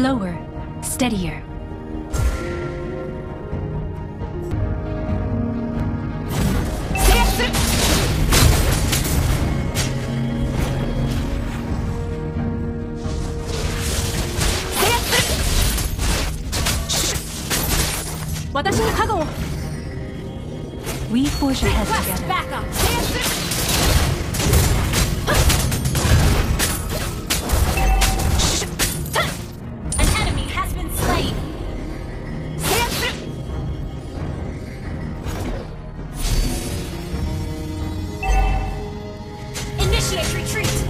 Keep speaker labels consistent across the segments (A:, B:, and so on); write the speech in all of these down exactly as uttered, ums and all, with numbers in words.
A: Slower, steadier. We forge ahead together.
B: Back up. An enemy has been slain. Initiate retreat.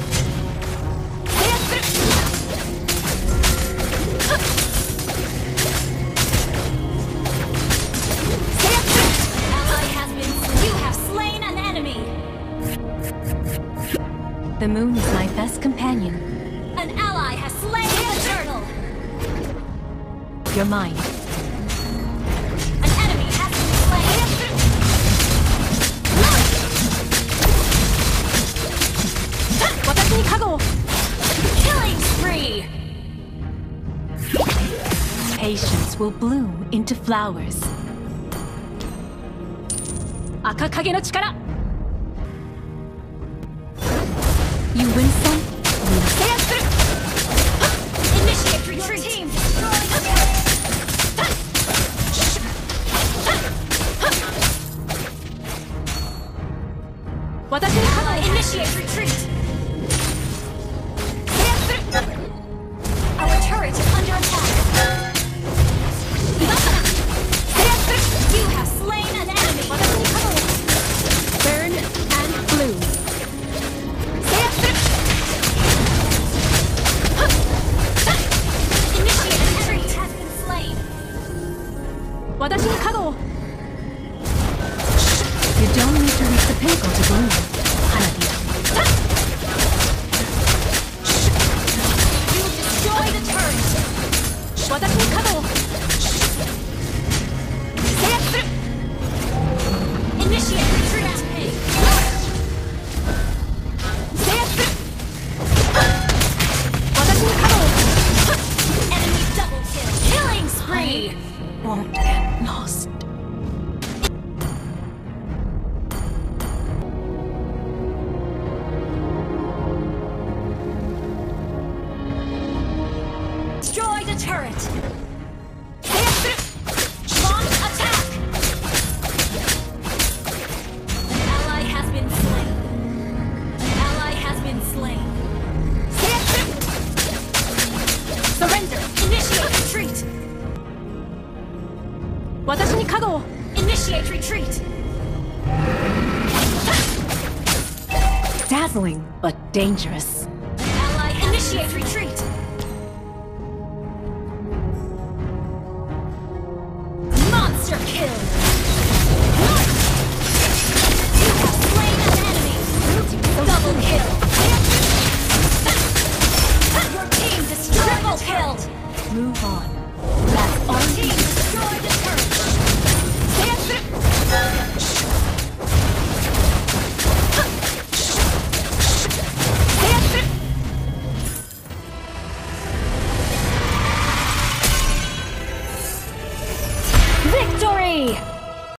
A: The moon is my best companion.
B: An ally has slain the turtle.
A: You're mine.
B: An enemy has been slain. Killing spree.
A: Patience will bloom into flowers. Akakage no chikara. You win some, lose some.
B: Initiate retreat. Your team destroyed the ally. Initiate retreat. Our turret is under attack. You have slain an enemy.
A: Burn and bloom. You don't need to reach the pinnacle to bloom. Hanabi.
B: You destroy the turret. Initiate retreat. Enemy double kill. Killing spree.
A: Won't get lost.
B: Destroy the turret. Launch attack. An ally has been slain. An ally has been slain. Surrender. Initiate retreat. Initiate retreat.
A: Dazzling, but dangerous.
B: Ally initiate retreat.